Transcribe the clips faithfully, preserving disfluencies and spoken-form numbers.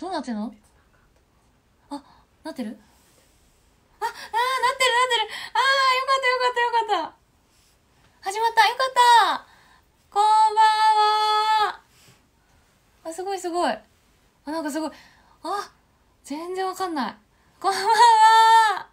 どうなってんの？あ、なってる？あ、あー、なってるなってる。あー、よかったよかったよかった。始まった、よかった。こんばんは。あ、すごいすごい。あ、なんかすごい。あ、全然わかんない。こんばんは。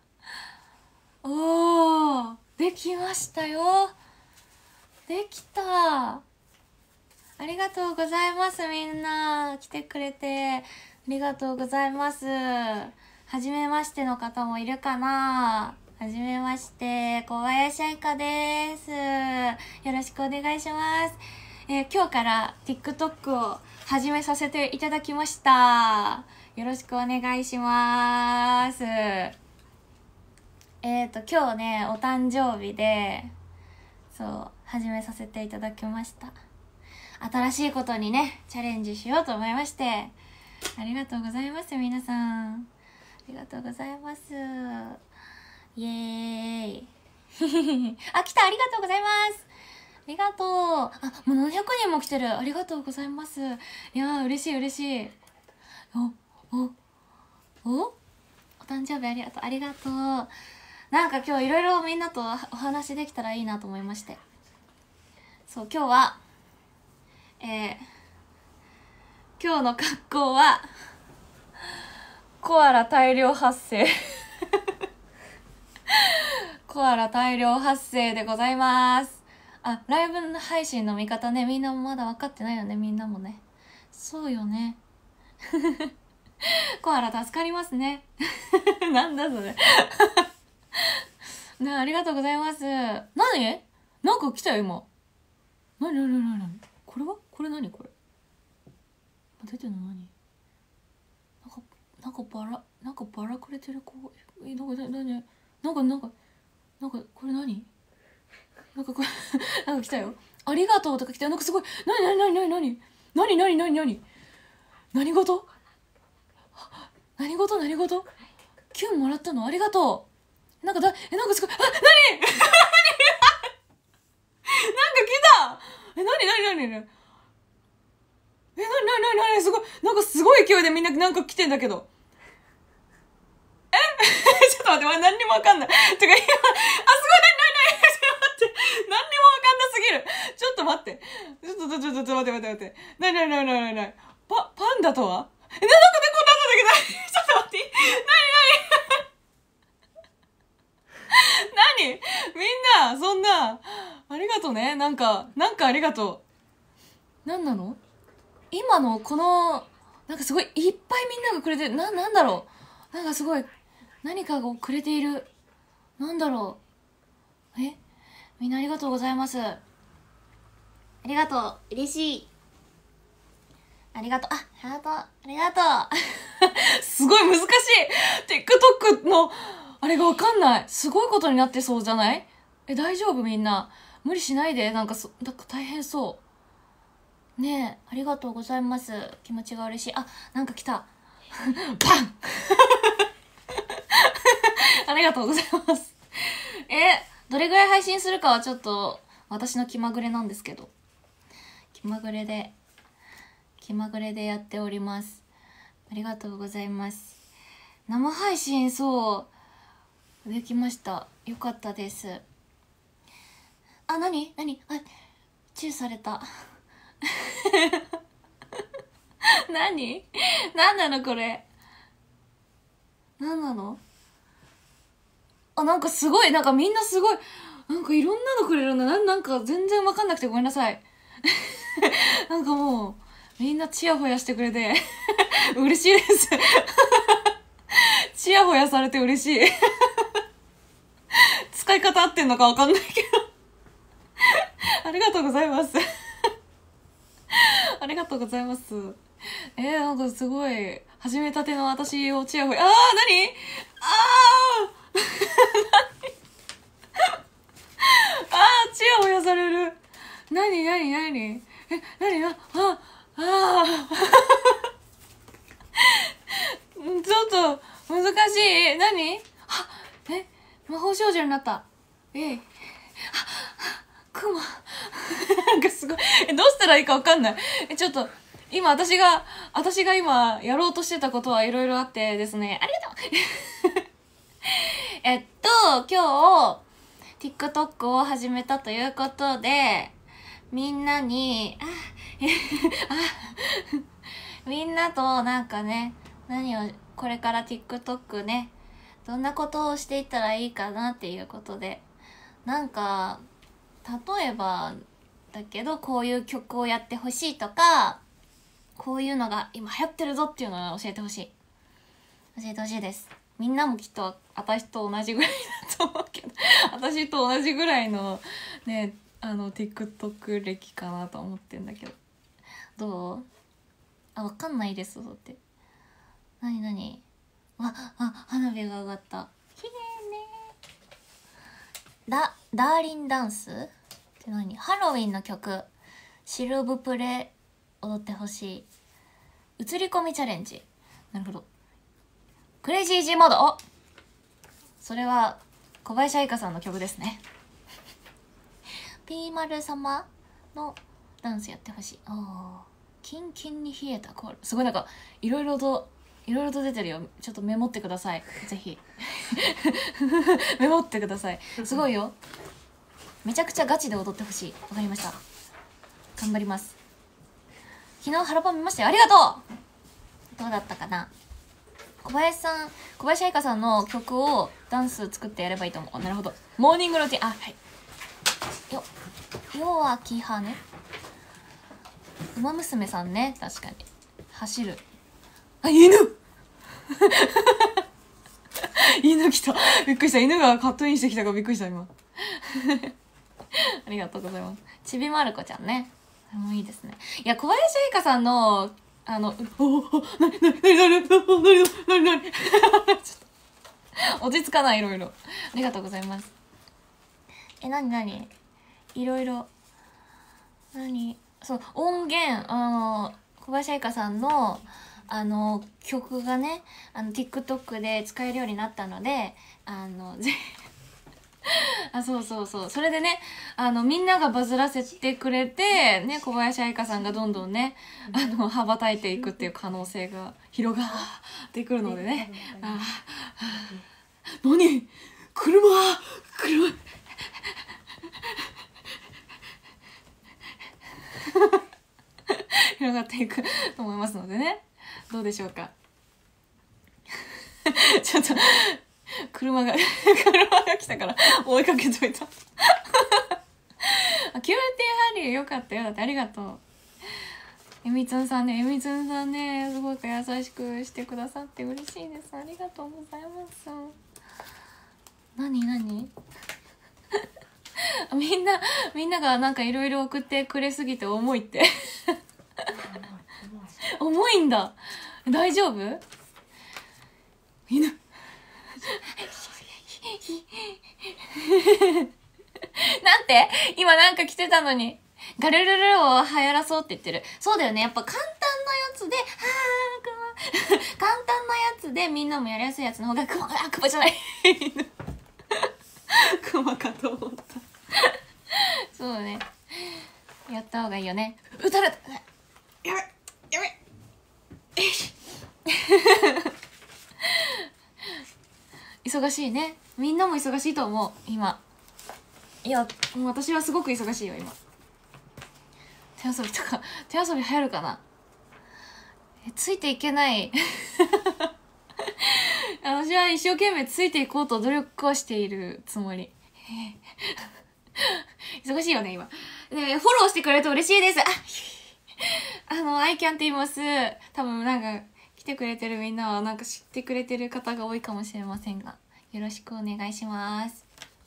おー、できましたよ。できた。ありがとうございます、みんな。来てくれて。ありがとうございます。はじめましての方もいるかな？はじめまして、小林愛花です。よろしくお願いします。えー、今日から TikTok を始めさせていただきました。よろしくお願いします。えーと、今日ね、お誕生日で、そう、始めさせていただきました。新しいことにね、チャレンジしようと思いまして、ありがとうございます、皆さん。ありがとうございます。イエーイ。あ、来た、ありがとうございます。ありがとう。あ、もうななひゃくにんも来てる。ありがとうございます。いやー、嬉しい嬉しい。お、お、おお誕生日ありがとう。ありがとう。なんか今日いろいろみんなとお話できたらいいなと思いまして。そう、今日は、えー、今日の格好は、コアラ大量発生。コアラ大量発生でございます。あ、ライブ配信の見方ね、みんなもまだ分かってないよね、みんなもね。そうよね。コアラ助かりますね。なんだそれ。ね、ありがとうございます。何？なんか来たよ、今。なになになになに？これは？これ何これ？出てるの何？なんか、なんかバラ、なんかバラくれてる子、え、なんか、なに、なんか、なんか、なんか、これ何？なんかこれ、なんか来たよ。ありがとうとか来たよ。なんかすごい、なになになになになになになになになに何事？何事何事？キュンもらったの？ありがとう。なんかだ、え、なんかすごい、あ、なに？なんか来た！え、なになになになに？え、なになになになに？すごい、なんかすごい勢いでみんななんか来てんだけど。えちょっと待って、ま、何にもわかんない。てか今、あ、すごい、なになになに？ちょっと待って。何にもわかんなすぎる。ちょっと待って。ちょっと、ちょっと、ちょっと待って待って待って。なになになになになに？パ、パンダとは？え、なんか猫になったんだけど、ちょっと待って。なになに？なに？みんな、そんな、ありがとね。なんか、なんかありがとう。なんなの？今のこの、なんかすごいいっぱいみんながくれてる。な、なんだろう。なんかすごい、何かをくれている。なんだろう。え？みんなありがとうございます。ありがとう。嬉しい。ありがとう。あ、ハート。ありがとう。すごい難しい。TikTok の、あれがわかんない。すごいことになってそうじゃない？え、大丈夫みんな。無理しないで。なんかそ、なんか大変そう。ねえ、ありがとうございます。気持ちが嬉しい。あ、なんか来た。パンありがとうございます。え、どれぐらい配信するかはちょっと、私の気まぐれなんですけど。気まぐれで、気まぐれでやっております。ありがとうございます。生配信、そう、できました。よかったです。あ、なになに？あ、チューされた。なに？なんなのこれ。なんなの？あ、なんかすごい、なんかみんなすごい、なんかいろんなのくれるんだ。な、なんか全然わかんなくてごめんなさい。なんかもう、みんなチヤホヤしてくれて、嬉しいです。チヤホヤされて嬉しい。使い方合ってんのかわかんないけど。ありがとうございます。ありがとうございます。えー、なんかすごい、始めたての私をチヤホヤ、あー、なに？あーあー、チヤホヤされる。なになになに？え、なに？あ、あ、あー。ちょっと、難しい。なに？あ、え、魔法少女になった。えい。あ、クマ。なんかすごい。え、どうしたらいいかわかんない。え、ちょっと、今私が私が今やろうとしてたことはいろいろあってですね、ありがとうえっと今日 TikTok を始めたということで、みんなにああみんなとなんかね、何をこれから TikTok ね、どんなことをしていったらいいかなっていうことで、なんか例えばだけどこういう曲をやってほしいとか、こういうのが今流行ってるぞっていうのを教えてほしい教えてほしいです。みんなもきっと私と同じぐらいだと思うけど私と同じぐらいのね、あの TikTok 歴かなと思ってんだけど、どう？あ、わかんないです。だってなになに、ああ、花火が上がった。きれいね。ダダーリンダンスって何？ハロウィンの曲シルブプレ踊ってほしい。映り込みチャレンジ。なるほど。クレイジージーモード。お、それは小林愛花さんの曲ですねピーマル様のダンスやってほしい。おー、キンキンに冷えたコール。すごいなんかいろいろといろいろと出てるよ。ちょっとメモってください、ぜひメモってください。すごいよ。めちゃくちゃガチで踊ってほしい。わかりました、頑張ります。昨日ハラパン見ましたよ。ありがとう。どうだったかな。小林さん、小林愛花さんの曲をダンス作ってやればいいと思う。なるほど。モーニングルーティン。あ、はいよよあきはね。ウマ娘さんね、確かに走る。あ、犬犬来た、びっくりした。犬がカットインしてきたからびっくりした今ありがとうございます。ちびまる子ちゃんね、もういいですね。いや、小林愛花さんのあの、おお、なになになになになになになに落ち着かない、いろいろ。ありがとうございます。え、なになにいろいろ。なに、そう、音源、あの、小林愛花さんのあの曲がね、あの TikTok で使えるようになったので、あのぜあ、そうそうそう、それでね、あのみんながバズらせてくれてね、小林愛花さんがどんどんね、あの羽ばたいていくっていう可能性が広がってくるのでね。ああ、何、車車広がっていくと思いますのでね、どうでしょうかちょっと車が車が来たから追いかけといたキューティーハリーよかったよ。だってありがとう。えみつんさんね、えみつんさんね、すごく優しくしてくださって嬉しいです。ありがとうございます。なになにみんなみんながなんかいろいろ送ってくれすぎて重いって重いんだ。大丈夫？犬なんて今なんか来てたのに、ガルルルを流行らそうって言ってる。そうだよね、やっぱ簡単なやつで、はーくま簡単なやつでみんなもやりやすいやつの方がクマ、あ、クマじゃないクマかと思ったそうだね、やった方がいいよね。撃たれた、やべやべ忙しいね。みんなも忙しいと思う今。いや、もう私はすごく忙しいよ今。手遊びとか手遊び流行るかな。え、ついていけない私は一生懸命ついていこうと努力をしているつもり忙しいよね今。で、フォローしてくれると嬉しいです。ああの、アイキャンって言います。多分なんか来てくれてるみんなはなんか知ってくれてる方が多いかもしれませんが、よろしくお願いします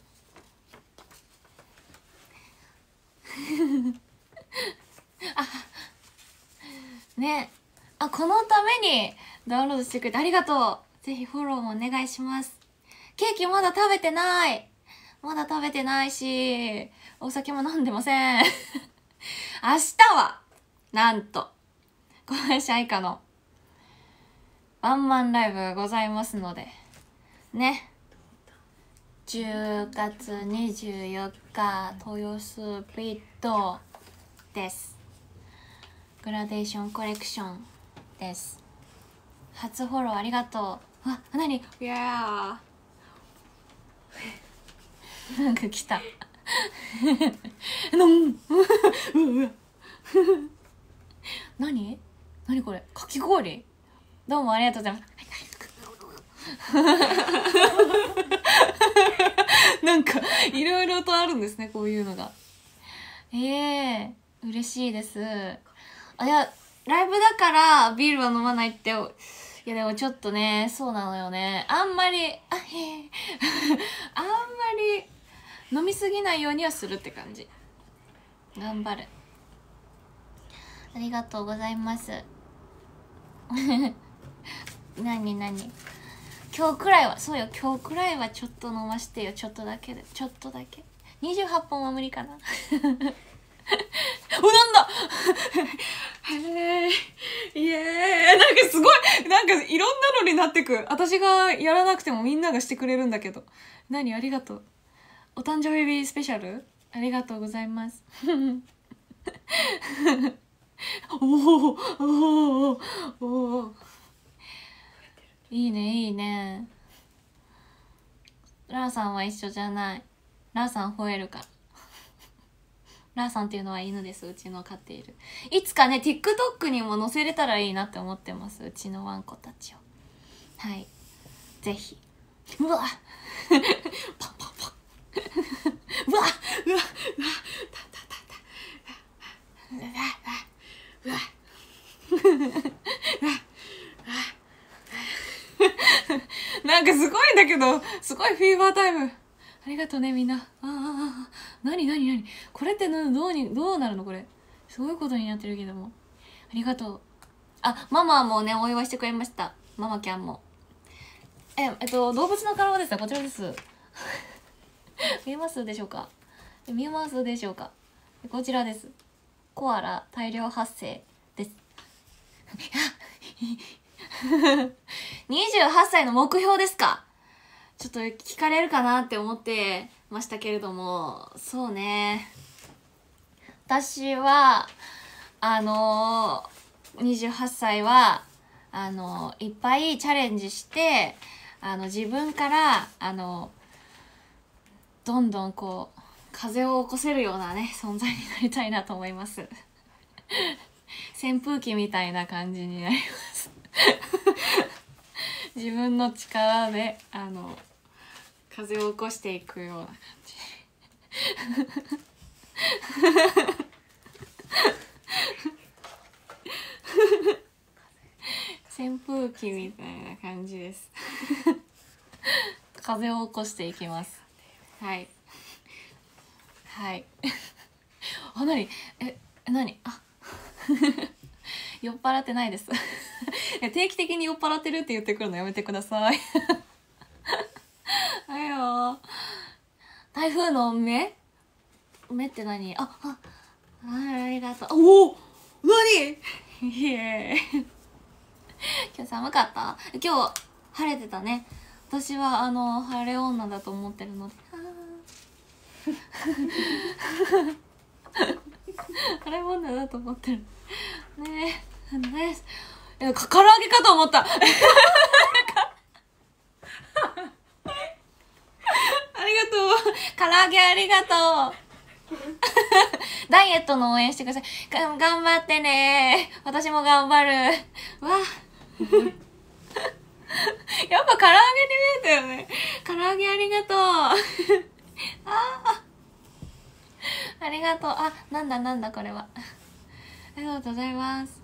あ、ね、あ、このためにダウンロードしてくれてありがとう。ぜひフォローもお願いします。ケーキまだ食べてないまだ食べてないし、お酒も飲んでません明日はなんと小林愛花のワンマンライブがございますのでね、じゅうがつにじゅうよっか豊洲ビットです。グラデーションコレクションでです。初フォローありがとう。あ、なに、いやーなんか来たのん何何これ、かき氷。どうもありがとうございますなんかいろいろとあるんですね、こういうのが。ええー、嬉しいです。あ、いや、ライブだからビールは飲まないって。いやでもちょっとね、そうなのよね。あんまり、あ、へえあんまり飲みすぎないようにはするって感じ。頑張る。ありがとうございますなになに、今日くらいは、そうよ、今日くらいはちょっと飲ましてよ。ちょっとだけで、ちょっとだけ。にじゅうはっぽんは無理かなお、なんだへーイエーイ、なんかすごい、なんかいろんなのになってく。私がやらなくてもみんながしてくれるんだけど。何、ありがとう。お誕生日スペシャルありがとうございますおおおおおお、いいねいいね。ラーさんは一緒じゃない。ラーさん吠えるからラーさんっていうのは犬です、うちの飼っている。いつかね TikTok にも載せれたらいいなって思ってます、うちのワンコたちを。はい、ぜひ。うわパンパンパンうわうわうわたたたたうわうわなんかすごいんだけど、すごいフィーバータイム。ありがとうねみんな。ああああ、なになになに、これってどうにどうなるのこれ。すごいことになってるけども、ありがとう。あ、ママもねお祝いしてくれました。ママキャンも。ええっと動物の体ですね、こちらです見えますでしょうか、見えますでしょうか。こちらです。コアラ大量発生ですにじゅうはっさいの目標ですか。ちょっと聞かれるかなって思ってましたけれども、そうね、私はあのー、にじゅうはっさいはあのー、いっぱいチャレンジして、あの自分からあのどんどんこう風を起こせるようなね存在になりたいなと思います扇風機みたいな感じになります自分の力であの風を起こしていくような感じ扇風機みたいな感じです風を起こしていきます。はいはいあ、なに、え、なに、あ酔っ払ってないです定期的に酔っ払ってるって言ってくるのやめてくださいはいよ。台風の目目って何、あ、あ、ありがとう。おお、何イエーイ今日寒かった？今日晴れてたね。私はあの晴れ女だと思ってるので晴れ女だと思ってるねえねえ、か唐揚げかと思ったありがとう、唐揚げありがとうダイエットの応援してください。が頑張ってね、私も頑張るわやっぱ唐揚げに見えたよね。唐揚げありがとうあありがとう。あ、なんだなんだこれはありがとうございます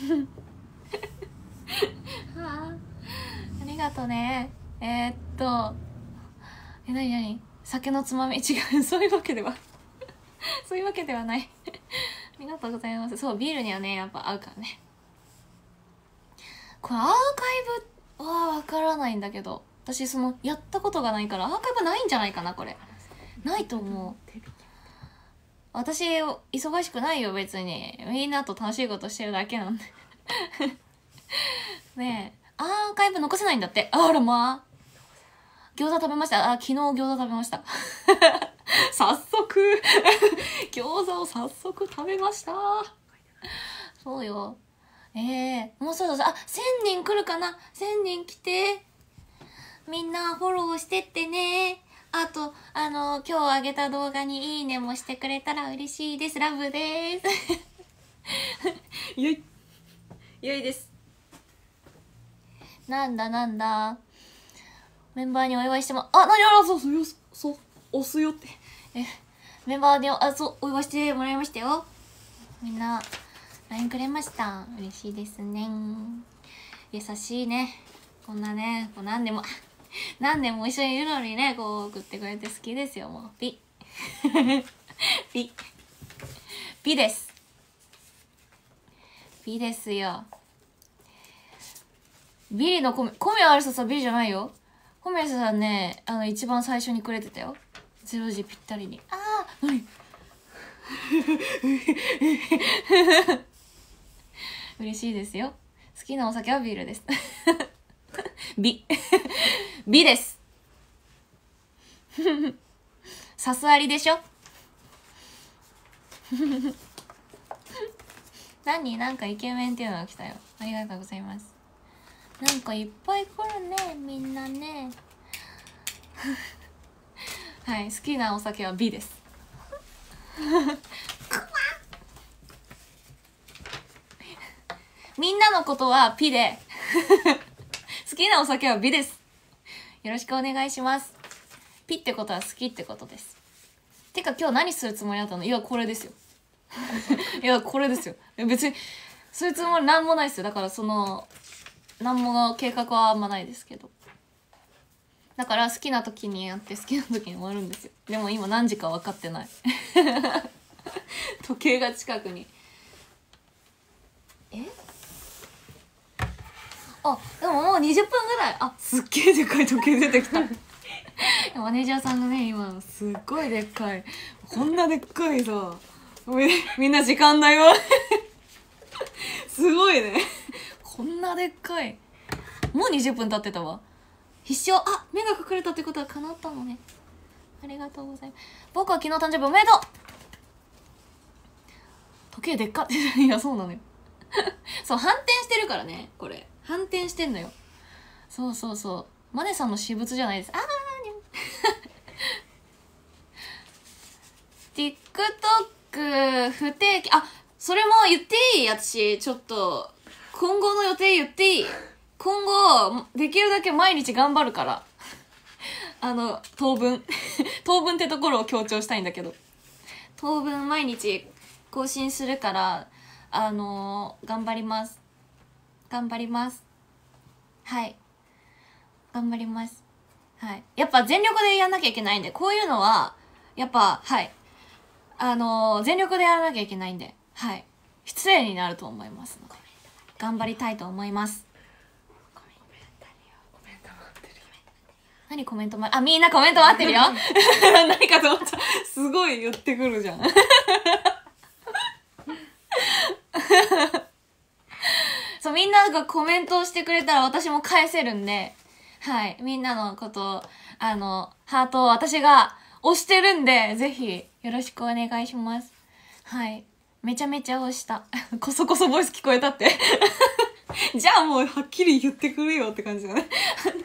あ, ありがとうね。えー、っとえ、なになに、酒のつまみ違うそういうわけではそういうわけではないありがとうございます。そう、ビールにはねやっぱ合うからね。これアーカイブはわからないんだけど、私そのやったことがないからアーカイブないんじゃないかな。これないと思う。私忙しくないよ別に、みんなと楽しいことしてるだけなんでねえ、アーカイブ残せないんだって。あらまあ、餃子食べました。あ、昨日餃子食べました早速餃子を早速食べました。そうよ、 ええー、もうそろそろ、あ、せんにん来るかな。せんにん来て。みんなフォローしてってね。あと、あの、今日あげた動画にいいねもしてくれたら嬉しいです。ラブです。よい。よいです。なんだなんだ。メンバーにお祝いしても、あ、なにあら、そうそう、よ、そう、押すよって。え、メンバーに、あ、そう、お祝いしてもらいましたよ。みんな、ライン くれました。嬉しいですね。優しいね。こんなね、こう何年も、何年も一緒にいるのにね、こう送ってくれて好きですよ、もう。ピ。ピ。ピです。ピですよ。ビリのコメ、コメアルサさんビリじゃないよ。コメアルサさんね、あの、一番最初にくれてたよ。ゼロじぴったりに。あー、なに嬉しいですよ。好きなお酒はビールです。ビ。ビです。さすありでしょ。何なんかイケメンっていうのが来たよ。ありがとうございます。なんかいっぱい来るね、みんなね。はい、好きなお酒はビです。みんなのことはピで好きなお酒はビです。よろしくお願いします。ピってことは好きってことです。てか今日何するつもりだったの？いや、これですよ。いや、これですよ。別に、そういうつもりなんもないですよ。だからその、なんも計画はあんまないですけど。だから好きな時にやって好きな時に終わるんですよ。でも今何時か分かってない。時計が近くに。え？あ、でももうにじゅっぷんぐらい。あ、すっげえでかい時計出てきた。マネージャーさんがね、今すっごいでっかい、こんなでっかいさ、みんな時間だよ。すごいね。こんなでっかい。もうにじゅっぷん経ってたわ。必勝。あ、目が隠れたってことは叶ったのね。ありがとうございます。僕は昨日誕生日おめでとう。時計でっかって。いや、そうなのよ。そう、反転してるからね、これ。反転してんのよ。そうそうそう。マネさんの私物じゃないです。あーに TikTok 不定期。あ、それも言っていい？私、ちょっと、今後の予定言っていい？今後、できるだけ毎日頑張るから。あの、当分。当分ってところを強調したいんだけど。当分毎日更新するから、あのー、頑張ります。頑張ります。はい。頑張ります。はい。やっぱ全力でやんなきゃいけないんで、こういうのは、やっぱ、はい。あのー、全力でやらなきゃいけないんで、はい。失礼になると思いますので、頑張りたいと思います。何コメント待ってるよ。あ、みんなコメント待ってるよ。何かと思った。すごい言ってくるじゃん。そう、みんながコメントをしてくれたら私も返せるんで、はい。みんなのことを、あの、ハートを私が押してるんで、ぜひよろしくお願いします。はい。めちゃめちゃ押した。こそこそボイス聞こえたって。じゃあもうはっきり言ってくるよって感じだね。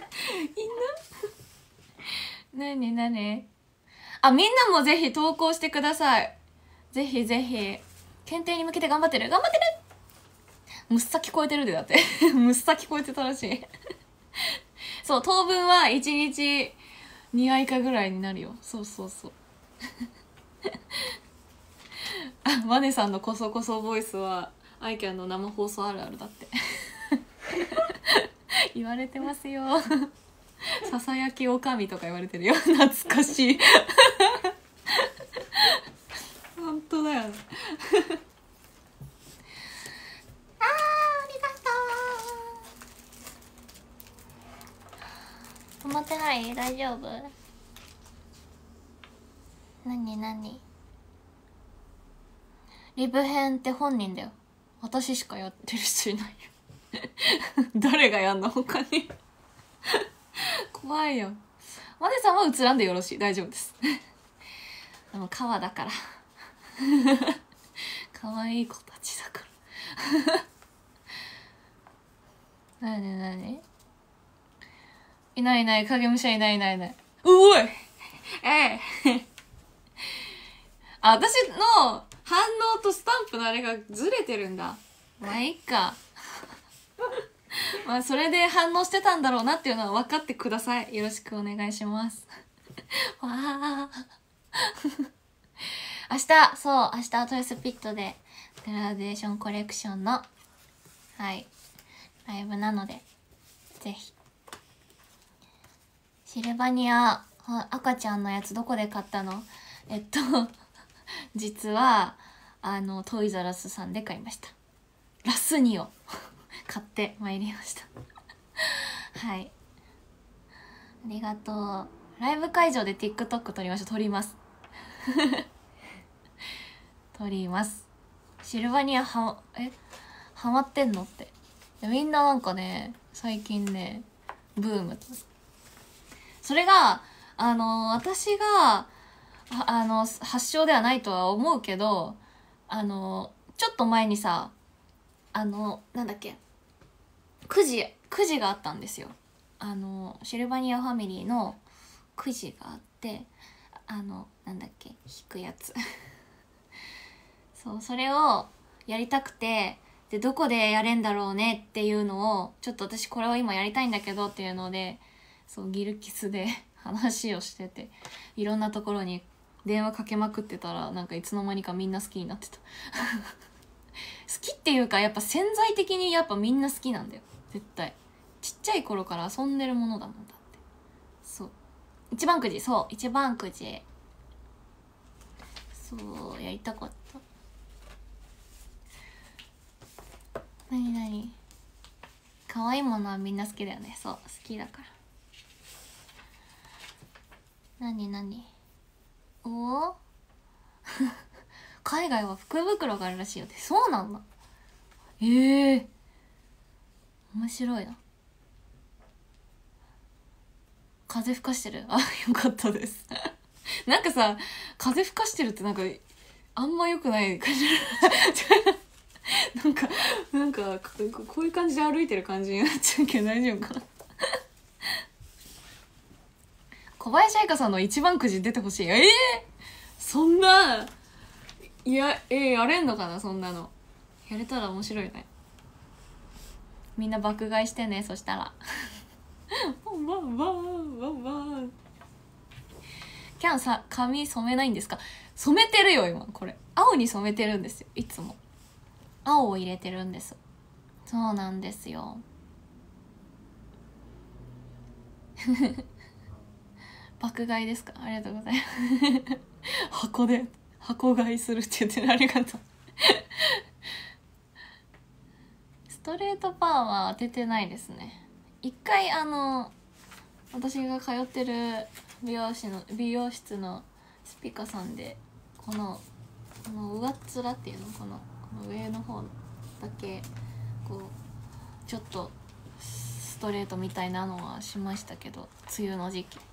犬なになにあ、みんなもぜひ投稿してください。ぜひぜひ。検定に向けて頑張ってる頑張ってるむっさ聞こえてるで、だって。むっさ聞こえてたらしい。そう、当分はいちにちにあいかぐらいになるよ。そうそうそう。あ、マネさんのコソコソボイスはアイキャンの生放送あるあるだって。言われてますよ。ささやきおかみとか言われてるよ。懐かしい。本当だよね。あー、ありがとう。止まってない？大丈夫？何何？リブ編って本人だよ。私しかやってる人いないよ。誰がやんの他に。怖いよ。マネさんは映らんでよろしい。大丈夫です。でも川だから。可愛い子たちだから。 なになにいないいない、影武者いないいないいない。おいええあ、私の反応とスタンプのあれがずれてるんだ。まあいいか。まあそれで反応してたんだろうなっていうのは分かってください。よろしくお願いします。わあ明日、そう、明日トイスピットでグラデーションコレクションのはいライブなので、ぜひ。シルバニア赤ちゃんのやつどこで買ったの？えっと実はあのトイザらスさんで買いました。ラスニを買ってまいりましたはい、ありがとう。ライブ会場で TikTok 撮りましょう。撮ります撮ります。シルバニアはえハマってんのって。みんななんかね最近ねブーム。それがあの私がああの発祥ではないとは思うけど、あのちょっと前にさ、あのなんだっけくじくじがあったんですよ。あのシルバニアファミリーのくじがあって、あのなんだっけ引くやつそう、それをやりたくて、でどこでやれんだろうねっていうのをちょっと私これを今やりたいんだけどっていうので、そうギルキスで話をしてて、いろんなところに電話かけまくってたら、なんかいつの間にかみんな好きになってた好きっていうかやっぱ潜在的にやっぱみんな好きなんだよ絶対。ちっちゃい頃から遊んでるものだもんだって。そう一番くじ、そう一番くじ、そうやりたかった。なになに可愛いものはみんな好きだよね。そう好きだから。なになにおお海外は福袋があるらしいよって。そうなんだ。ええー、面白いな。風吹かしてる。あ、よかったですなんかさ、風吹かしてるってなんかあんま良くない感じなんかなんかこういう感じで歩いてる感じになっちゃうけど大丈夫かな小林愛花さんの一番くじ出てほしい。ええー、そんな、いや、えー、やれんのかなそんなの。やれたら面白いね。みんな爆買いしてね。そしたらわんわんわんわんわん。キャンさ髪染めないんですか？染めてるよ今。これ青に染めてるんですよ。いつも青を入れてるんです。そうなんですよ爆買いですか？ありがとうございます箱で箱買いするって言ってる。ありがとうストレートパーは当ててないですね。一回あの私が通ってる美容師の美容室のスピカさんでこのこの上っ面っていうの、このこの上の方だけこうちょっとストレートみたいなのはしましたけど、梅雨の時期。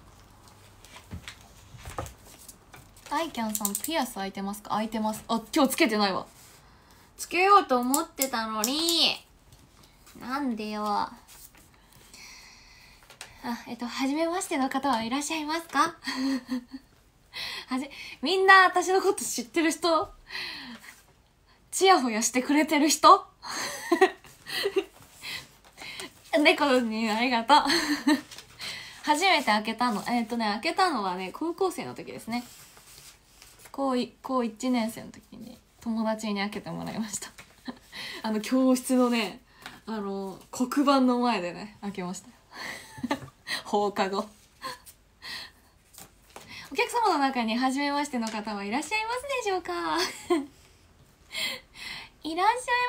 アイキャンさんピアス開いてますか？開いてます。あ、今日つけてないわ。つけようと思ってたのになんでよ。あ、えっと初めましての方はいらっしゃいますか？はじみんな私のこと知ってる人、チヤホヤしてくれてる人猫にありがとう初めて開けたの、えっとね開けたのはね高校生の時ですね。高い高いちねん生の時に友達に開けてもらいましたあの教室のね、あの黒板の前でね開けました放課後お客様の中に初めましての方はいらっしゃいますでしょうかいらっしゃいますでしょうかいらっしゃい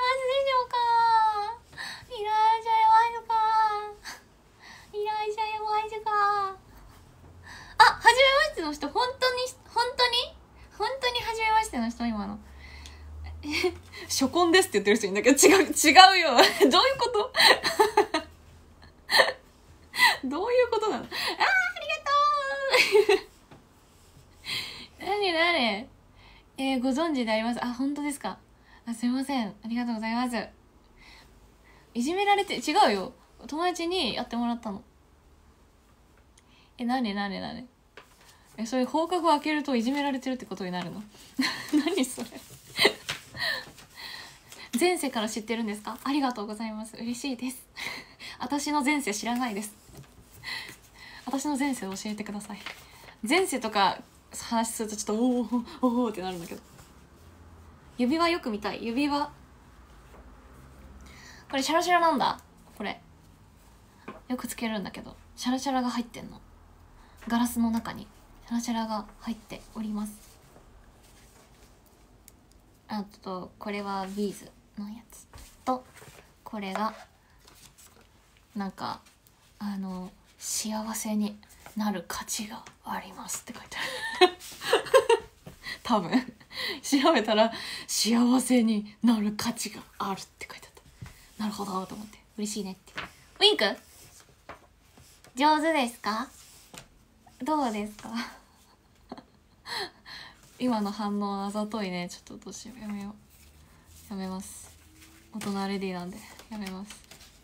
ますかいらっしゃいますかあ、初めましての人、本当に本当に本当に初めましての人、今の初婚ですって言ってる人いるんだけど、違う違うよどういうことどういうことなの。あー、ありがとう何誰えー、ご存知であります。あ、本当ですか。あ、すいません、ありがとうございます。 いじめられて、違うよ、友達にやってもらったの。え、なになになに、え、それ放課後開けるといじめられてるってことになるの？何それ。前世から知ってるんですか？ありがとうございます、嬉しいです。私の前世知らないです。私の前世教えてください。前世とか話するとちょっとおーおーってなるんだけど。指輪よく見たい。指輪これシャラシャラなんだ。これよくつけるんだけど、シャラシャラが入ってんの。ガラスの中にシャラシャラが入っております。あとこれはビーズのやつと、これがなんかあの幸せになる価値がありますって書いてある。多分調べたら幸せになる価値があるって書いてあった。なるほどと思って、嬉しいねって。ウインク上手ですか？どうですか？今の反応あざといね。ちょっとどうしよう、やめよう、やめます。大人レディーなんでやめます。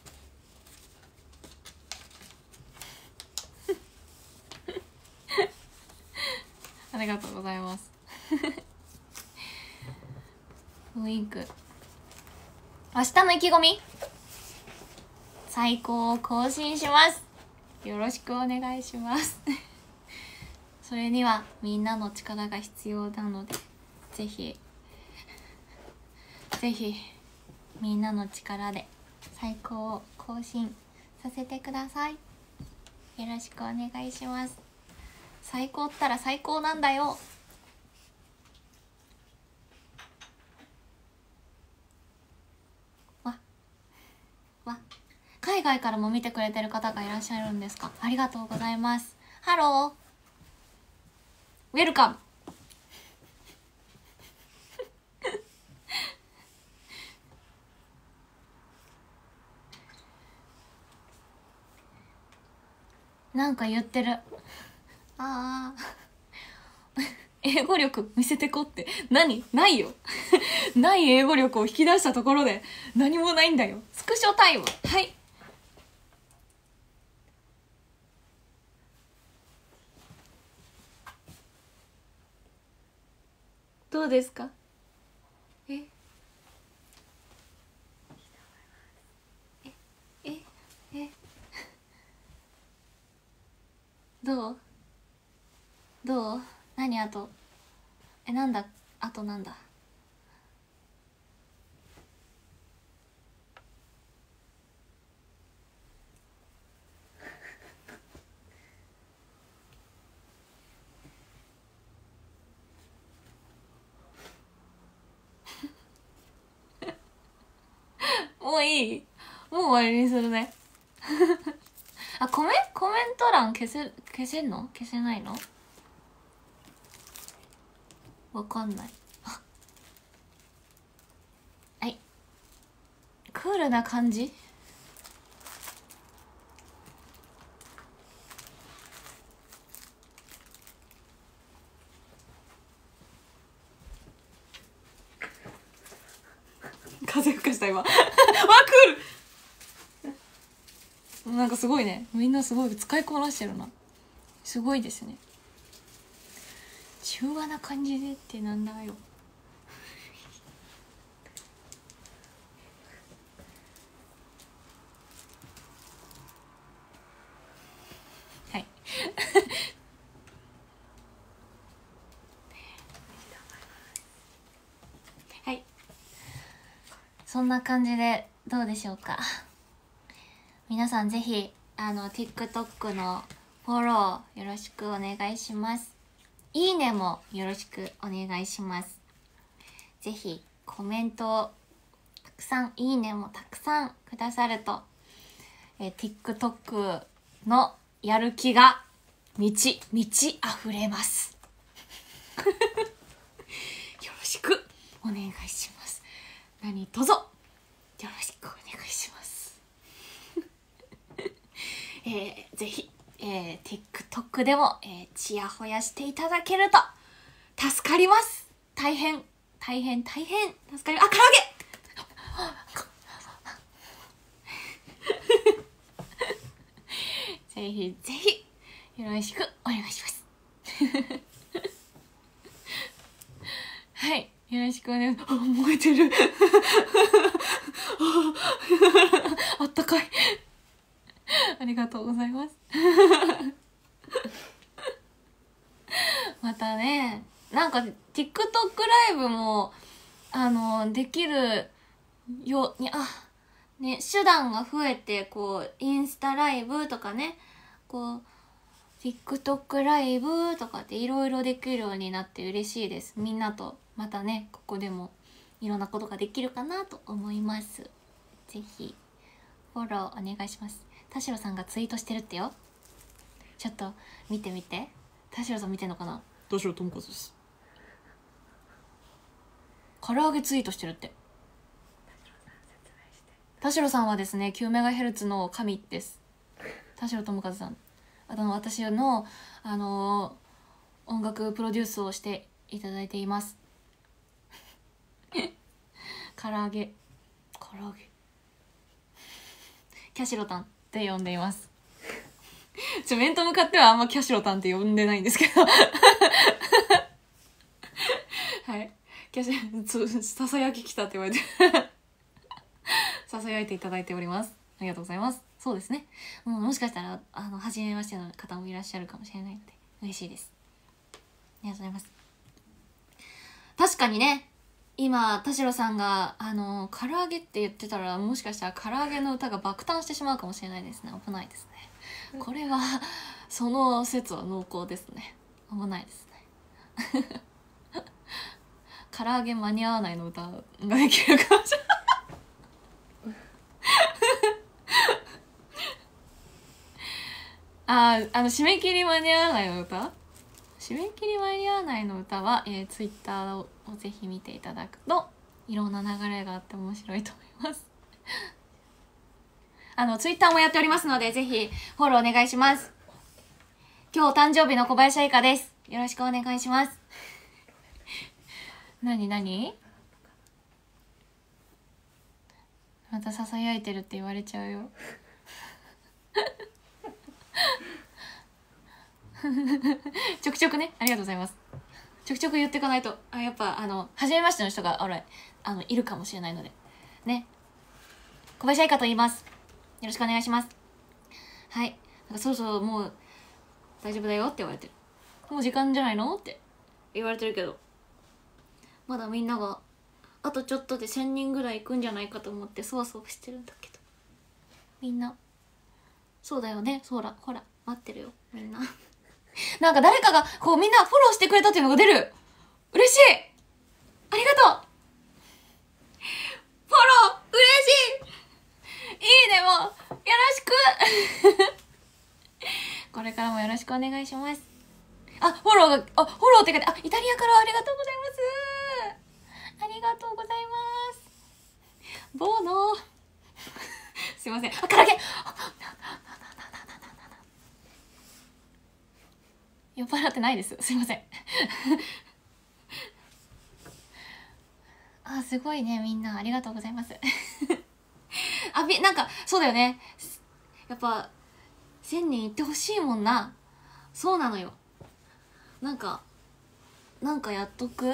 ありがとうございます。ウインク。明日の意気込み、最高を更新します。よろしくお願いします。それにはみんなの力が必要なので、ぜひぜひみんなの力で最高を更新させてください。よろしくお願いします。最高ったら最高なんだよ。わわ、海外からも見てくれてる方がいらっしゃるんですか？ありがとうございます。ハロー、ウェルカム。なんか言ってる。ああ。英語力見せてこって。何？ないよ。ない英語力を引き出したところで何もないんだよ。スクショタイム。はい。どうですか？ええええどうどう？何あと？え、なんだあと？なんだ？もういい？もう終わりにするね。あ、コメコメント欄消せ消せんの？消せないの？わかんない。あ、はい。クールな感じ？風吹かした今。わ、クール。なんかすごいね。みんなすごい使いこなしてるな。すごいですね。中和な感じでってなんだよ。はい。はい。そんな感じでどうでしょうか。皆さんぜひあの TikTok のフォローよろしくお願いします。いいねもよろしくお願いします。ぜひコメントをたくさん、いいねもたくさんくださると、えー、TikTok のやる気が満ち満ち溢れます。よろしくお願いします。何卒よろしくお願いします。えー、ぜひ、えー、TikTok でも、えー、ちやほやしていただけると助かります。大変大変大変助かります。あ、唐揚げぜひぜひよろしくお願いしますはい、よろしくお願いします。あ、燃えてるあったかいありがとうございますまたね、なんか TikTok ライブもあのできるよに、あね、手段が増えて、こうインスタライブとかね、こう TikTok ライブとかっていろいろできるようになって嬉しいです。みんなとまたね、ここでもいろんなことができるかなと思います。ぜひフォローお願いします。田代さんがツイートしてるってよ。ちょっと見てみて。田代さん見てんのかな。田代智和です。唐揚げツイートしてるって。田代さんはですね きゅうメガヘルツ の神です。田代智和さん、あの私の、あのー、音楽プロデュースをしていただいています唐揚げ唐揚げキャシロタンって呼んでいますちょ面と向かってはあんまキャシロタンって呼んでないんですけどはいキャシささやき来たって言われてささやいていただいております。ありがとうございます。そうですね、もうもしかしたらあの初めましての方もいらっしゃるかもしれないので嬉しいです。ありがとうございます。確かにね、今田代さんがあの唐揚げって言ってたら、もしかしたら唐揚げの歌が爆誕してしまうかもしれないですね。危ないですね。これはその説は濃厚ですね。危ないですね唐揚げ間に合わないの歌ができるかもしれないああの締め切り間に合わないの歌、締め切り間に合わないの歌は、えー、ツイッターをぜひ見ていただくといろんな流れがあって面白いと思いますあのツイッターもやっておりますので、ぜひフォローお願いします。今日誕生日の小林愛花です。よろしくお願いしますなになに、またささやいてるって言われちゃうよちょくちょくね、ありがとうございます。ちょくちょく言っていかないと、あ、やっぱあの初めましての人があれあのいるかもしれないのでね。小林愛花と言います。よろしくお願いします。はい、なんかそろそろもう大丈夫だよって言われてる。もう時間じゃないのって言われてるけど、まだみんながあとちょっとでせんにんぐらい行くんじゃないかと思ってそわそわしてるんだけど、みんなそうだよね、そうだ、ほら待ってるよみんななんか誰かがこうみんなフォローしてくれたっていうのが出る。嬉しい、ありがとう。フォロー嬉しい、いいねもよろしくこれからもよろしくお願いします。あ、フォローが、あ、フォローって書いて、あ、イタリアからありがとうございます。ありがとうございます。ボーノすいません。あ、唐揚げ酔っ払ってないです。すいませんあ、すごいね、みんなありがとうございますあ、び、なんかそうだよね、やっぱせんにん行ってほしいもんな。そうなのよ。なんかなんかやっとく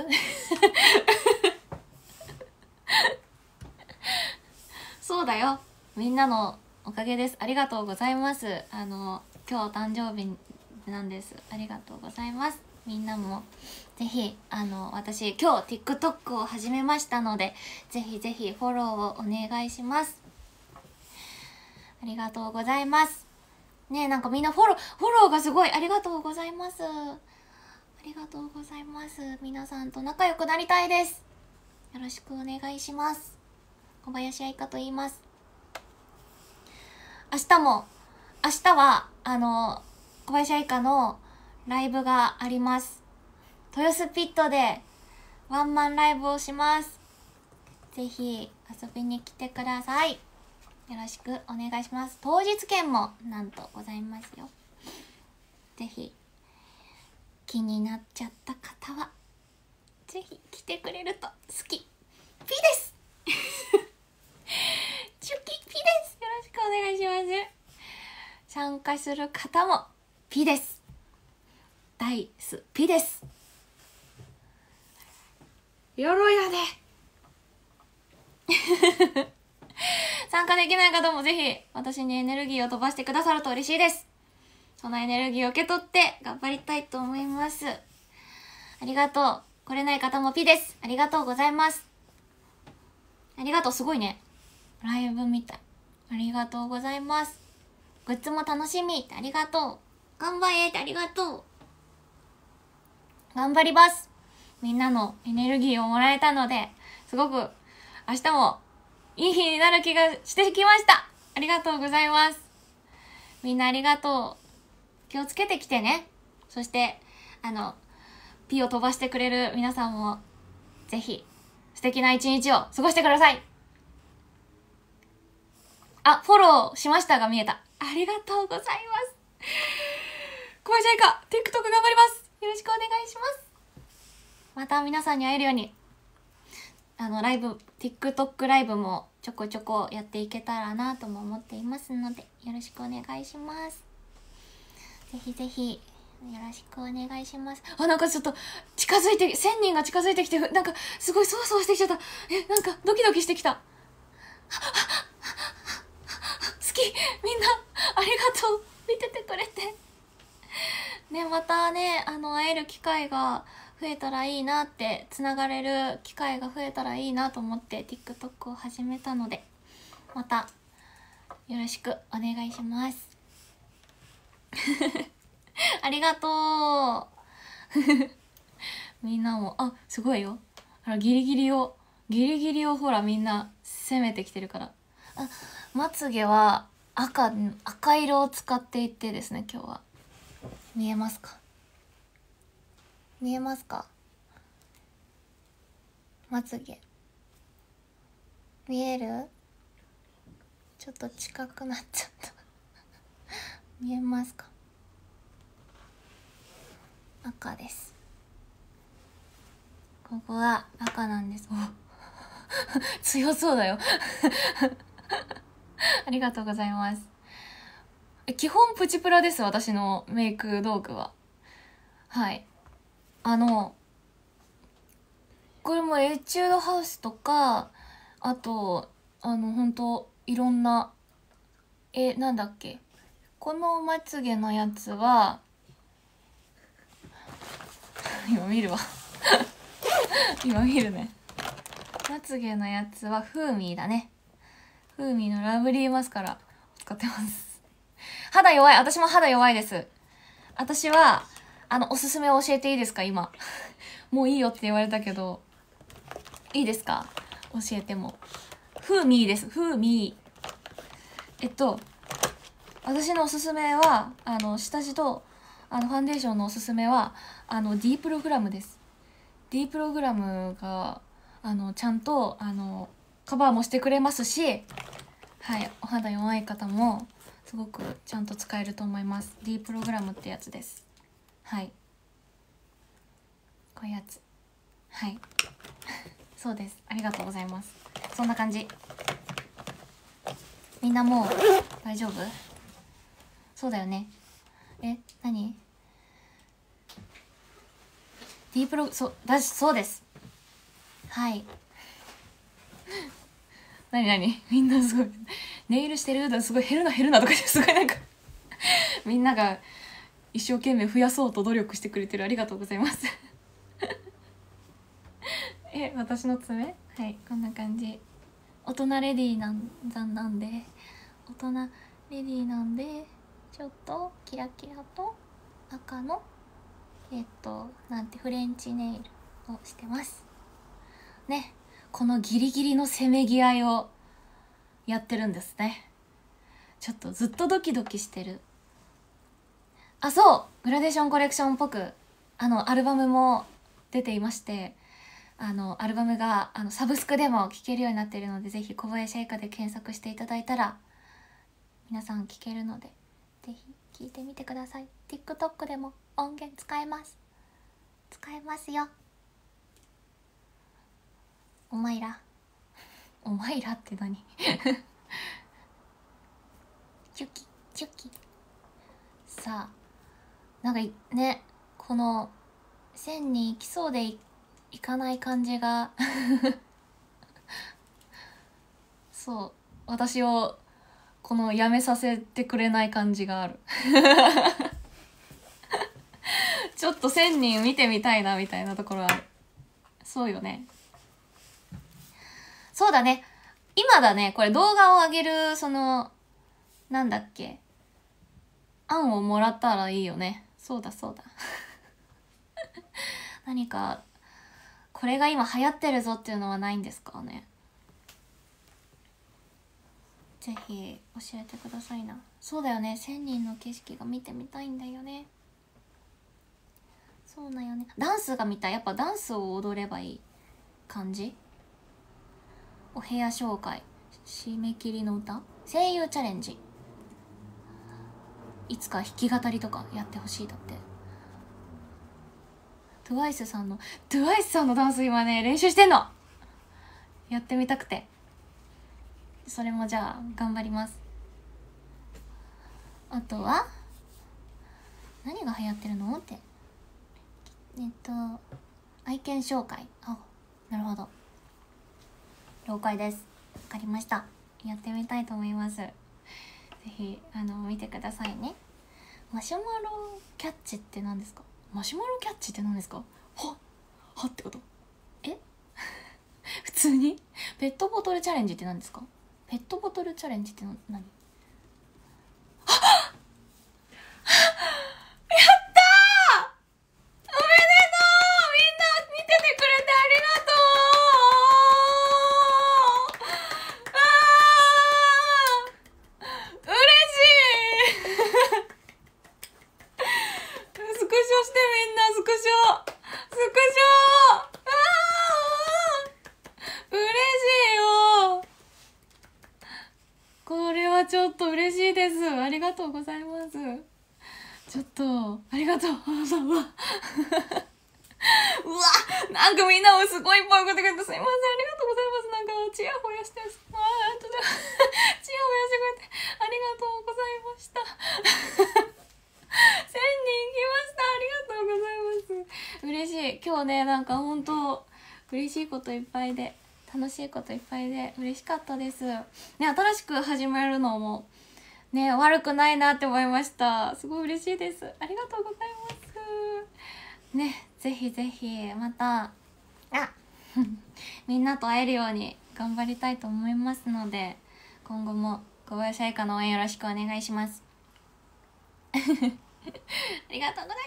そうだよ、みんなのおかげです。ありがとうございます。あの今日誕生日なんです。ありがとうございます。みんなもぜひあの私今日 TikTok を始めましたので、ぜひぜひフォローをお願いします。ありがとうございますね。え、なんかみんなフォローフォローがすごい、ありがとうございます。ありがとうございます。皆さんと仲良くなりたいです。よろしくお願いします。小林愛花と言います。明日も明日はあの小林愛花のライブがあります。豊洲ピットでワンマンライブをします。ぜひ遊びに来てください。よろしくお願いします。当日券もなんとございますよ。ぜひ気になっちゃった方はぜひ来てくれると好きピですチュキピです。よろしくお願いします。 参加する方もピです。大好きです。よろやで参加できない方もぜひ私にエネルギーを飛ばしてくださると嬉しいです。そのエネルギーを受け取って頑張りたいと思います。ありがとう。来れない方もピです。ありがとうございます。ありがとう。すごいね。ライブみたい。ありがとうございます。グッズも楽しみってありがとう。頑張れってありがとう。頑張ります。みんなのエネルギーをもらえたので、すごく明日もいい日になる気がしてきました。ありがとうございます。みんなありがとう。気をつけてきてね。そして、あの、ピを飛ばしてくれる皆さんも、ぜひ、素敵な一日を過ごしてください。あ、フォローしましたが見えた。ありがとうございます。小林愛花、TikTok 頑張ります。よろしくお願いします。また皆さんに会えるように、あの、ライブ、TikTok ライブもちょこちょこやっていけたらなとも思っていますので、よろしくお願いします。ぜひぜひ、よろしくお願いします。あ、なんかちょっと、近づいて、せんにんが近づいてきて、なんか、すごいそわそわしてきちゃった。え、なんか、ドキドキしてきた。好きみんな、ありがとう見ててくれて。ね、またね、あの、会える機会が増えたらいいなって、つながれる機会が増えたらいいなと思って、TikTok を始めたので、また、よろしくお願いします。ありがとうみんなも、あ、すごいよ。あら、ギリギリを、ギリギリをほらみんな攻めてきてるから。あ、まつげは赤、赤色を使っていってですね、今日は。見えますか？見えますか？まつげ。見える？ちょっと近くなっちゃった見えますか？赤です。ここは赤なんです。強そうだよありがとうございます。基本プチプラです、私のメイク道具は。はい。あの、これもエチュードハウスとか、あと、あの、ほんと、いろんな、え、なんだっけ。このまつげのやつは、今見るわ今見るね。まつげのやつはフーミーだね。フーミーのラブリーマスカラ使ってます。肌弱い。私も肌弱いです。私は、あの、おすすめを教えていいですか、今。もういいよって言われたけど、いいですか？教えても。フーミーです。フーミー。えっと、私のおすすめは、あの、下地と、あの、ファンデーションのおすすめは、あの、D プログラムです。D プログラムが、あの、ちゃんと、あの、カバーもしてくれますし、はい、お肌弱い方も、すごくちゃんと使えると思います。 D プログラムってやつです。はい、こういうやつ。はいそうです。ありがとうございます。そんな感じ。みんなもう大丈夫？そうだよね。え、何？ D プロ、そうだし、そうです。はい何何みんなすごいネイルしてるだ、すごい減るな減るなとか言ってすごいなんかみんなが一生懸命増やそうと努力してくれてる。ありがとうございますえ、私の爪？はい、こんな感じ。大人レディーなんなんで大人レディーなんでちょっとキラキラと赤のえっとなんてフレンチネイルをしてますね。このギリギリのせめぎ合いをやってるんですね。ちょっとずっとドキドキしてる。あ、そうグラデーションコレクションっぽくあのアルバムも出ていまして、あのアルバムがあのサブスクでも聴けるようになっているので、ぜひ小林愛花で検索していただいたら皆さん聴けるので、ぜひ聴いてみてください。 TikTok でも音源使えます使えますよ。お前らお前らって何チュキチュキさ、なんかね、この線に行きそうで い, いかない感じがそう、私をこのやめさせてくれない感じがあるちょっと千人見てみたいなみたいなところある。そうよね。そうだね、今だね、これ動画を上げるそのなんだっけ、案をもらったらいいよね。そうだそうだ何かこれが今流行ってるぞっていうのはないんですかね。ぜひ教えてくださいな。そうだよね、千人の景色が見てみたいんだよね。そうだよね、ダンスが見たい。やっぱダンスを踊ればいい感じ。お部屋紹介、締め切りの歌、声優チャレンジ、いつか弾き語りとかやってほしいだって。トゥワイス さんのトゥワイス さんのダンス今ね練習してんの。やってみたくて、それもじゃあ頑張ります。あとは何が流行ってるのって、えっと愛犬紹介。あ、なるほど、了解です。わかりました。やってみたいと思います。ぜひあの見てくださいね。マシュマロキャッチって何ですか？マシュマロキャッチって何ですか？ははってこと？え普通にペットボトルチャレンジって何ですか？ペットボトルチャレンジって何？何？あっやったー、おめでとう、みんな見ててくれてありがとう。あー嬉しいスクショして、みんなスクショスクショ、あー嬉しいよ。これはちょっと嬉しいです。ありがとうございます。ちょっとありがとう花さんはうわ、なんかみんなもすごいいっぱい送ってくれてすいません、ありがとうございます。なんかチヤホヤしてます。あーちょっとチヤホヤしてくれてありがとうございましたせんにん来ました。ありがとうございます。嬉しい。今日ね、なんか本当嬉しいこといっぱいで、楽しいこといっぱいで嬉しかったですね。新しく始めるのもね、悪くないなって思いました。すごい嬉しいです。ありがとうございますね。ぜひぜひまたあみんなと会えるように頑張りたいと思いますので、今後も小林愛花の応援よろしくお願いしますありがとうございます。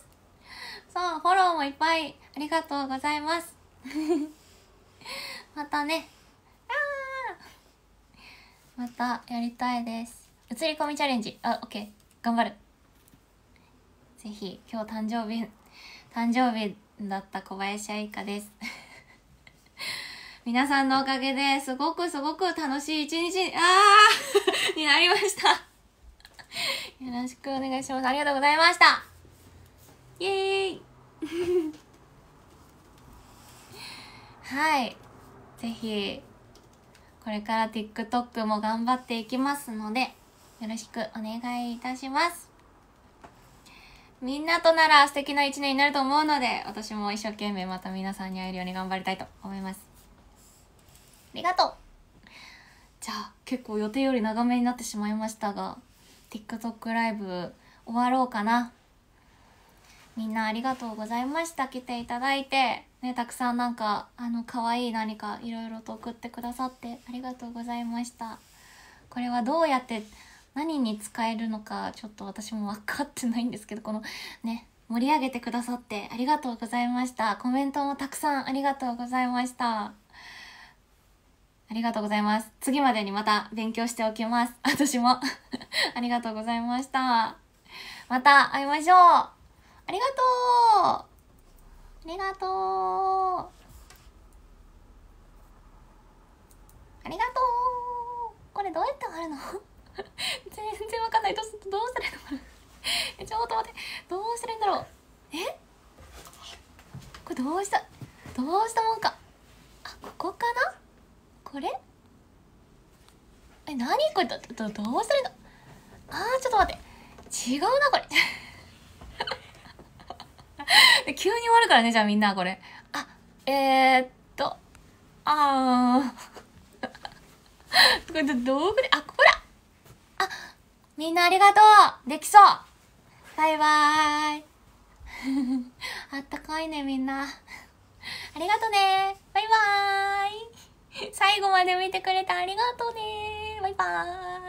そう、フォローもいっぱいありがとうございますまたね、あまたやりたいです。映り込みチャレンジ、あ、オッケー、頑張る。ぜひ今日誕生日誕生日だった小林愛花です皆さんのおかげですごくすごく楽しい一日あーになりましたよろしくお願いします。ありがとうございました。イエーイはい、ぜひこれから TikTok も頑張っていきますのでよろしくお願いいたします。みんなとなら素敵な一年になると思うので、私も一生懸命また皆さんに会えるように頑張りたいと思います。ありがとう。じゃあ結構予定より長めになってしまいましたが TikTok ライブ終わろうかな。みんなありがとうございました。来ていただいてね、たくさんなんかあの可愛い何かいろいろと送ってくださってありがとうございました。これはどうやって何に使えるのかちょっと私も分かってないんですけど、このね盛り上げてくださってありがとうございました。コメントもたくさんありがとうございました。ありがとうございます。次までにまた勉強しておきます。私もありがとうございました。また会いましょう。ありがとうありがとうありがとう。これどうやって貼るの全然わかんない。どうすどうしたらいいのかなえ、ちょっと待って、どうしたらいいんだろう。えこれどうしたどうしたもんか。あ、ここかな。これえ、なにこれ、どどどうしたらいいの。あーちょっと待って、 違うなこれで急に終わるからね、じゃあみんなこれ。あ、えー、っと、あー。これどうぐらい、あ、ここだ。あ、みんなありがとう。できそう。バイバーイ。あったかいね、みんな。ありがとね。バイバーイ。最後まで見てくれてありがとうね。バイバーイ。